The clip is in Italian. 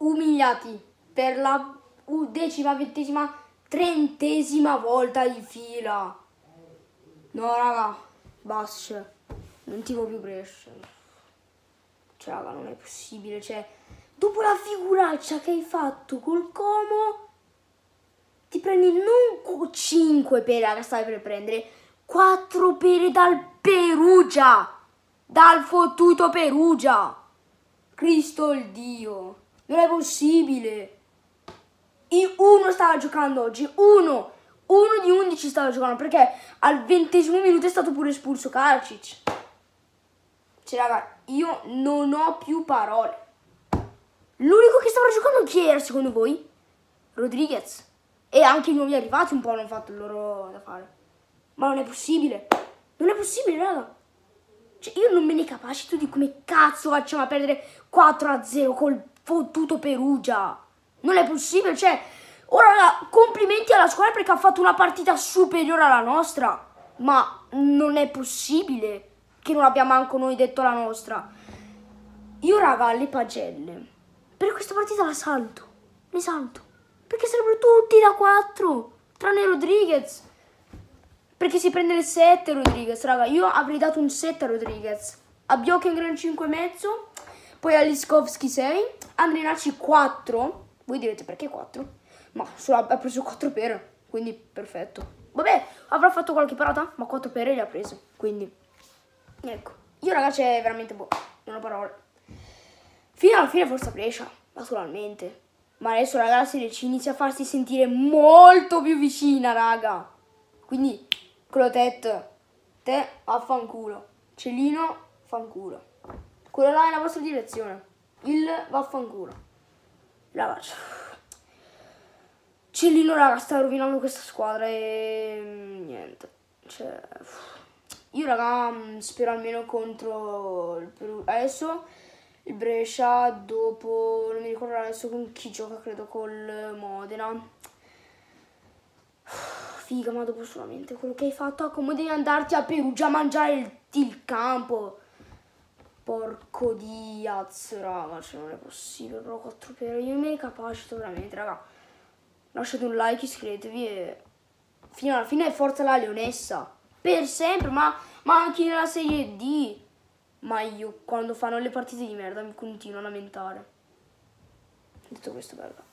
umiliati per la 10ª, 20ª, 30ª volta di fila. No, raga, basta. Non tifo più Brescia. Cioè, raga, non è possibile. Cioè, dopo la figuraccia che hai fatto col Como, ti prendi non 5 pere, raga, stai per prendere 4 pere dal Perugia. Dal fottuto Perugia. Cristo il Dio. Non è possibile. Uno stava giocando oggi. Uno di 11 stava giocando, perché al 20° minuto è stato pure espulso Kalcic. Cioè, raga, io non ho più parole. L'unico che stava giocando chi era, secondo voi? Rodriguez. E anche i nuovi arrivati un po' hanno fatto il loro da fare. Ma non è possibile. Non è possibile, raga. Cioè, io non me ne capacito di come cazzo facciamo a perdere 4-0 col fottuto Perugia. Non è possibile, cioè... Ora, raga, complimenti alla squadra perché ha fatto una partita superiore alla nostra. Ma non è possibile che non abbiamo manco noi detto la nostra. Io, raga, le pagelle per questa partita le salto. Perché sarebbero tutti da 4, tranne Rodriguez. Perché si prende il 7 Rodriguez, raga. Io avrei dato un 7 a Rodriguez. A Bjorkengren 5,5. Poi a Liskovski 6. Andrinaci 4. Voi direte perché 4? Ma solo ha preso 4 pere, quindi perfetto. Vabbè, avrà fatto qualche parata, ma 4 pere le ha prese. Quindi, ecco. Io, ragazzi, è veramente buono. Non ho parole. Fino alla fine forza Brescia, naturalmente. Ma adesso, ragazzi, la Serie C inizia a farsi sentire molto più vicina, raga. Quindi, Clotet, te vaffanculo. Celino, fanculo. Quello là è la vostra direzione. Il vaffanculo. Ragazzi. Celino, raga, sta rovinando questa squadra e niente. Cioè, io, raga, spero almeno contro il Perù. Adesso il Brescia, dopo, non mi ricordo adesso con chi gioca, credo col Modena. Figa, ma dopo solamente quello che hai fatto, come devi andarti a Perugia a mangiare il campo. Porco Diaz, raga, cioè non è possibile, però 4 pere, io me ne capacito veramente, raga. Lasciate un like, iscrivetevi e fino alla fine forza la Leonessa. Per sempre, ma anche nella Serie D. Ma io quando fanno le partite di merda mi continuo a lamentare. Detto questo, bello.